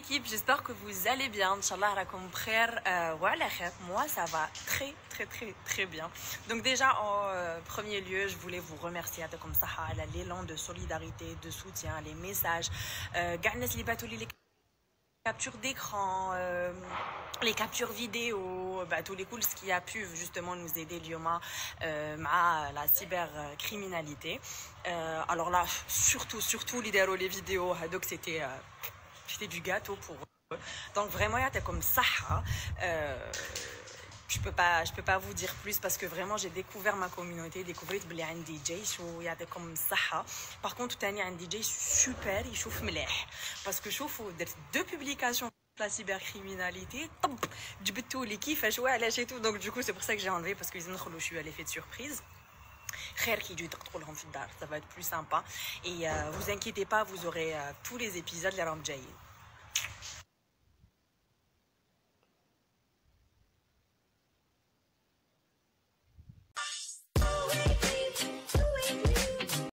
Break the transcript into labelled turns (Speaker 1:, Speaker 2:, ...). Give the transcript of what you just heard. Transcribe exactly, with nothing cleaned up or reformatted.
Speaker 1: l'équipe, j'espère que vous allez bien. Inch'Allah, rakom khair, voilà khair. Moi, ça va très, très, très, très bien. Donc déjà, en euh, premier lieu, je voulais vous remercier comme ça, l'élan de solidarité, de soutien, les messages. Garnes li batou li captures d'écran, euh, les captures vidéo, bah, tous les coups, ce qui a pu justement nous aider Lyoma euh, à la cybercriminalité. Euh, alors là, surtout, surtout l'idéal les vidéos, donc c'était euh, c'était du gâteau pour eux. Donc vraiment, il y a comme ça. Euh, je peux pas je peux pas vous dire plus parce que vraiment j'ai découvert ma communauté, découvert بلي un D J شو يعطيكم الصحة. Par contre تاني un D J super يشوف مليح parce que شوفوا درت deux publications la cybercriminalité طب جبتوا لي كيفاش وعلاش et tout, donc du coup c'est pour ça que j'ai enlevé parce que je suis à l'effet de surprise. Ça va être plus sympa et euh, vous inquiétez pas, vous aurez euh, tous les épisodes de la Ramjaï.